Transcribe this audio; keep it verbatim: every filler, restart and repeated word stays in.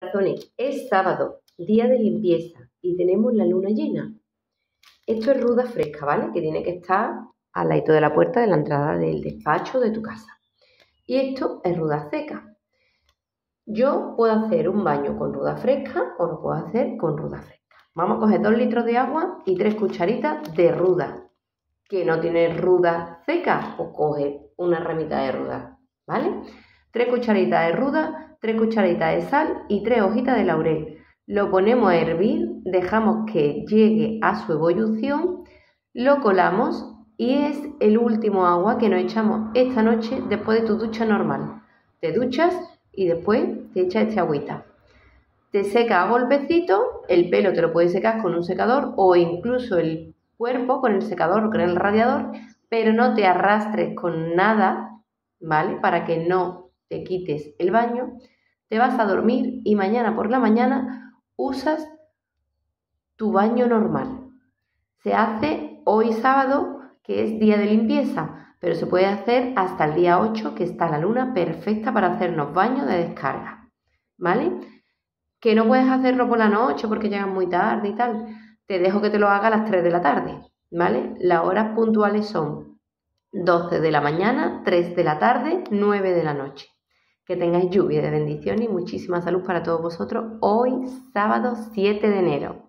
Corazones, es sábado, día de limpieza y tenemos la luna llena. Esto es ruda fresca, ¿vale? Que tiene que estar al lado de la puerta de la entrada del despacho de tu casa. Y esto es ruda seca. Yo puedo hacer un baño con ruda fresca o lo puedo hacer con ruda fresca. Vamos a coger dos litros de agua y tres cucharitas de ruda. Que no tiene ruda seca, pues coge una ramita de ruda, ¿vale? Tres cucharitas de ruda, tres cucharitas de sal y tres hojitas de laurel. Lo ponemos a hervir, dejamos que llegue a su ebullición, lo colamos y es el último agua que nos echamos esta noche después de tu ducha normal. Te duchas y después te echas esta agüita. Te seca a golpecitos, el pelo te lo puedes secar con un secador o incluso el cuerpo con el secador o con el radiador, pero no te arrastres con nada, ¿vale? Para que no te quites el baño. Te vas a dormir y mañana por la mañana usas tu baño normal. Se hace hoy sábado, que es día de limpieza, pero se puede hacer hasta el día ocho, que está la luna perfecta para hacernos baños de descarga, ¿vale? Que no puedes hacerlo por la noche porque llegas muy tarde y tal. Te dejo que te lo haga a las tres de la tarde, ¿vale? Las horas puntuales son doce de la mañana, tres de la tarde, nueve de la noche. Que tengáis lluvia de bendición y muchísima salud para todos vosotros hoy, sábado siete de enero.